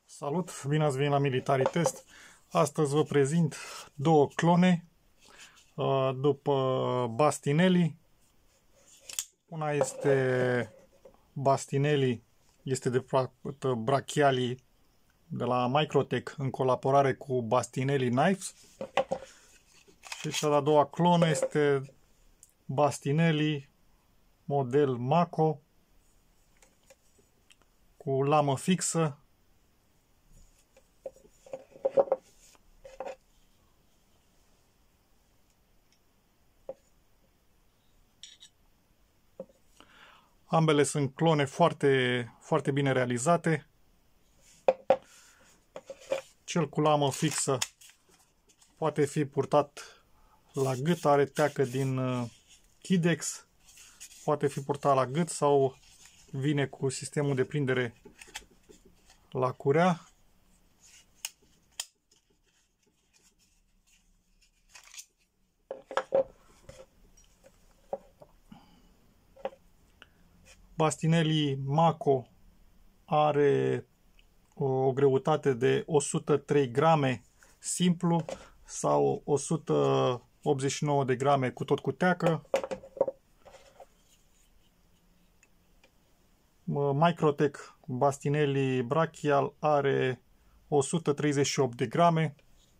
Salut, bine ați venit la Military Test. Astăzi vă prezint două clone după Bastinelli. Una este Bastinelli, este de fapt Brachiali de la Microtech în colaborare cu Bastinelli Knives. Și cea de-a doua clonă este Bastinelli model Mako cu lamă fixă. Ambele sunt clone foarte bine realizate. Cel cu lamă fixă poate fi purtat la gât, are teacă din Kydex, poate fi purtat la gât sau vine cu sistemul de prindere la curea. Bastinelli Mako are o greutate de 103 grame simplu sau 189 de grame cu tot cu teacă. Microtech Bastinelli Brachial are 138 de grame.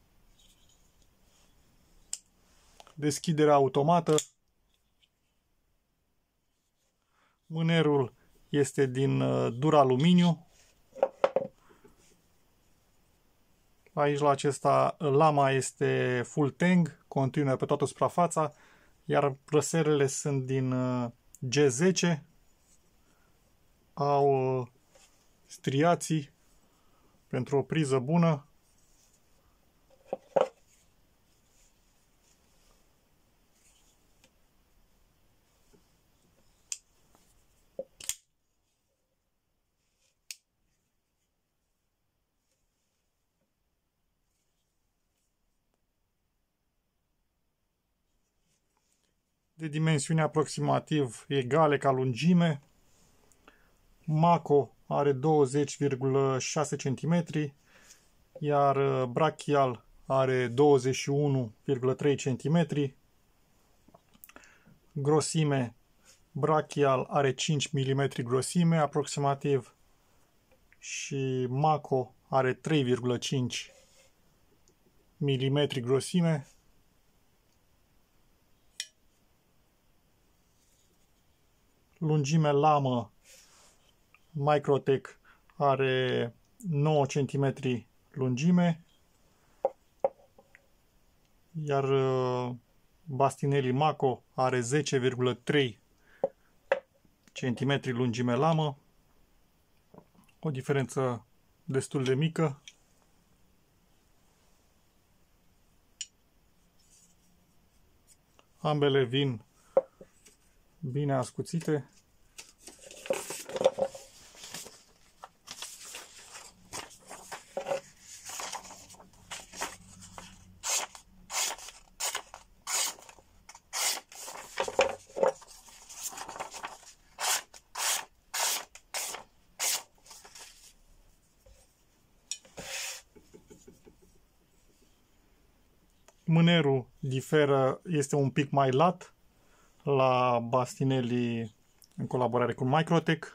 Deschiderea automată. Mânerul este din duraluminiu. Aici la acesta lama este full tang, continuă pe toată suprafața, iar brăserele sunt din G10, au striații pentru o priză bună. De dimensiuni aproximativ egale ca lungime. Mako are 20,6 cm, iar Brachial are 21,3 cm. Grosime, Brachial are 5 mm grosime aproximativ și Mako are 3,5 mm grosime. Lungime lamă, Microtech are 9 cm lungime, iar Bastinelli Mako are 10,3 cm lungime lamă, o diferență destul de mică. Ambele vin bine ascuțite. Mânerul diferă, este un pic mai lat la Bastinelli în colaborare cu Microtech.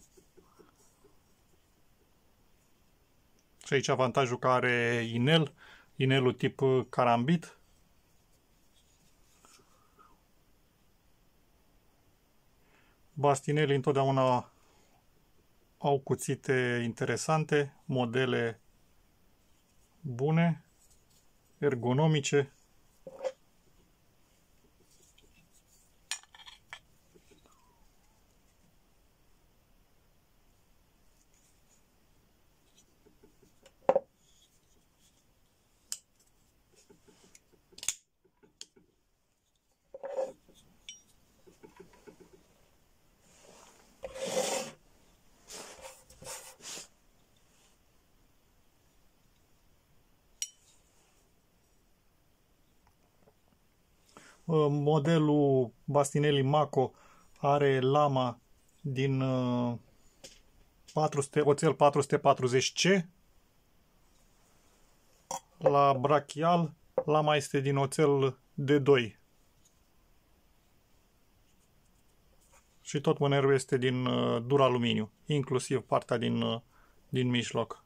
Și aici avantajul că are inelul tip carambit. Bastinelli întotdeauna au cuțite interesante, modele bune, ergonomice. Modelul Bastinelli Mako are lama din oțel 440C La brachial, lama este din oțel D2. Și tot mânerul este din duraluminiu, inclusiv partea din mijloc.